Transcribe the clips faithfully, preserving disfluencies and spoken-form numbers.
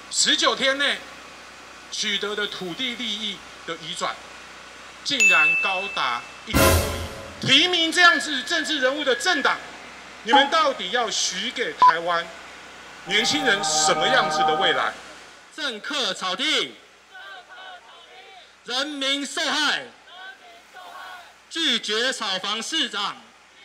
十九天内取得的土地利益的移转，竟然高达一点多亿。提名这样子政治人物的政党，你们到底要许给台湾年轻人什么样子的未来？ 政客炒地，人民受害，拒绝炒房市长。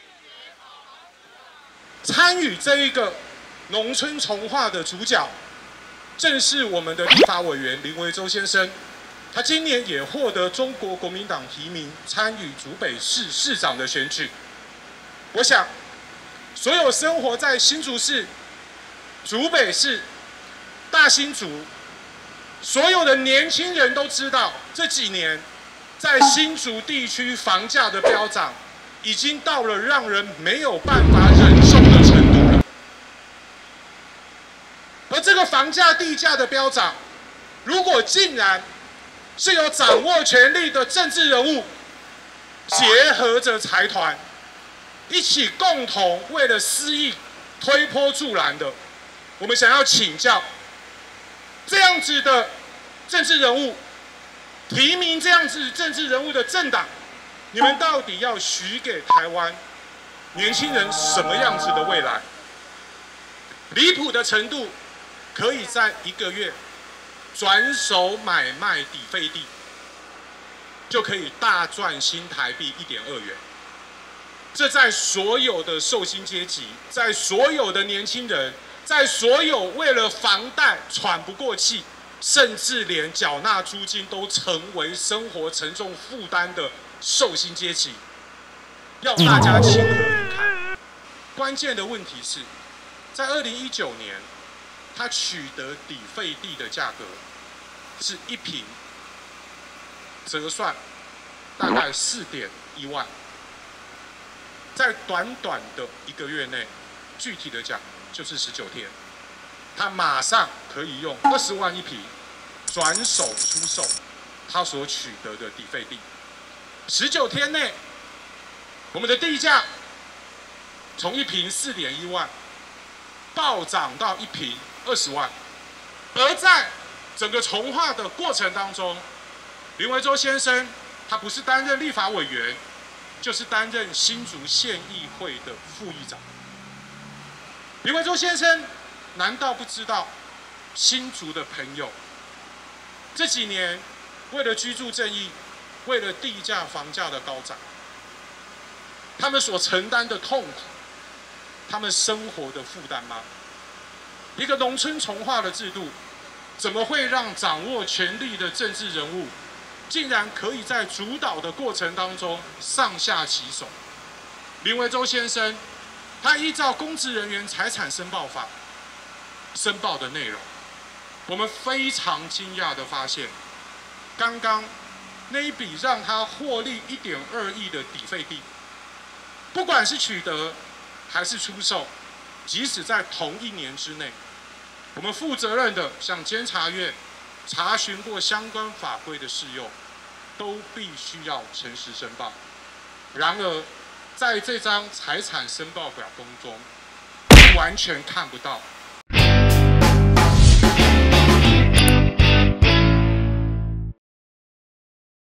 参与这一个农村重划的主角，正是我们的立法委员林维洲先生。他今年也获得中国国民党提名，参与竹北市市长的选举。我想，所有生活在新竹市、竹北市、大新竹，所有的年轻人都知道，这几年在新竹地区房价的飙涨，已经到了让人没有办法忍受的程度了。而这个房价、地价的飙涨，如果竟然是由掌握权力的政治人物结合着财团，一起共同为了私益推波助澜的，我们想要请教，这样子的政治人物提名这样子政治人物的政党，你们到底要许给台湾年轻人什么样子的未来？离谱的程度，可以在一个月转手买卖底费地，就可以大赚新台币一点二元。这在所有的受薪阶级，在所有的年轻人，在所有为了房贷喘不过气，甚至连缴纳租金都成为生活沉重负担的受薪阶级，要大家情何以堪？关键的问题是，在二零一九年，他取得底费地的价格是一坪折算大概四点一万，在短短的一个月内，具体的讲就是十九天，他马上可以用二十万一坪转手出售他所取得的底费地。十九天内，我们的地价从一坪四点一万暴涨到一坪二十万，而在整个重划的过程当中，林维洲先生他不是担任立法委员，就是担任新竹县议会的副议长。林维洲先生难道不知道新竹的朋友这几年为了居住正义，为了地价房价的高涨，他们所承担的痛苦，他们生活的负担吗？一个农村重划的制度，怎么会让掌握权力的政治人物，竟然可以在主导的过程当中上下其手？林维洲先生，他依照公职人员财产申报法申报的内容，我们非常惊讶的发现，刚刚那一笔让他获利一点二亿的底费地，不管是取得还是出售，即使在同一年之内，我们负责任的向监察院查询过相关法规的适用，都必须要诚实申报。然而，在这张财产申报表当中，完全看不到